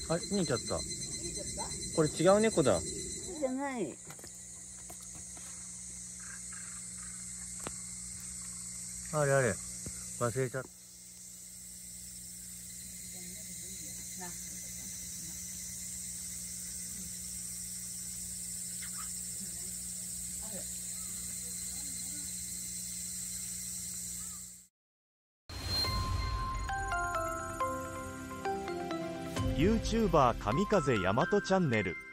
あ、逃げちゃった。これ違う猫だ。 じゃない。 あれあれ。忘れちゃった。 YouTuber 神風大和チャンネル